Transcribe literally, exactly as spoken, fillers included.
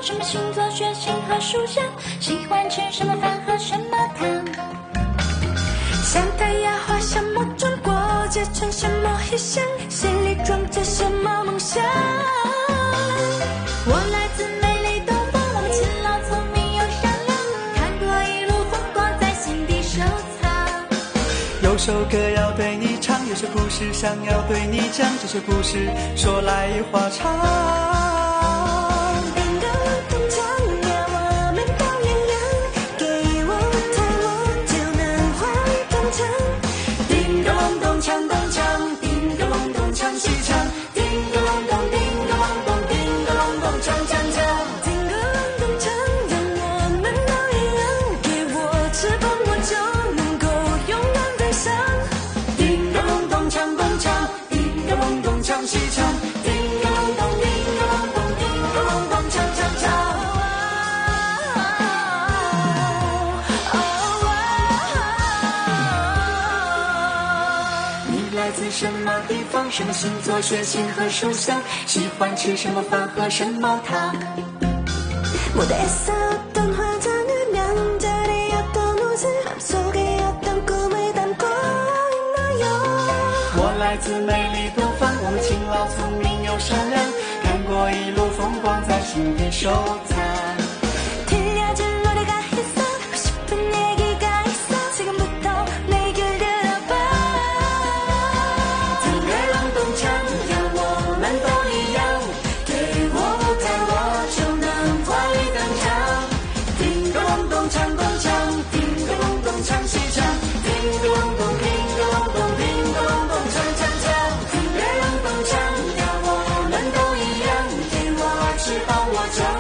什么星座、血型和属相，喜欢吃什么饭和什么汤。像太阳花，像某种果，结成什么意象，心里装着什么梦想。我来自美丽东方，我们勤劳聪明又善良，看过一路风光在心底收藏。 有首歌要对你唱，有些故事想要对你讲，这些故事说来话长。来自什么地方？什么星座、血型和属相？喜欢吃什么饭和什么汤？ 무대에서 어떤 화장을 명절에 어떤 옷을 맘속에 어떤 꿈을 담고 있나요? 我来自美丽东方，我们勤劳聪明又善良，看过一路风光在心底收藏。 들려줄 노래가 있어, 하고 싶은 얘기가 있어, 지금부터 내 길 들어봐. 听歌朗动唱，让我们都一样，对我在我就能华丽登场。叮个隆咚锵咚锵，叮个隆咚锵西锵，叮个隆咚，叮个隆咚，叮个隆咚锵锵锵。听歌朗动唱，让我们都一样，给我翅膀我就。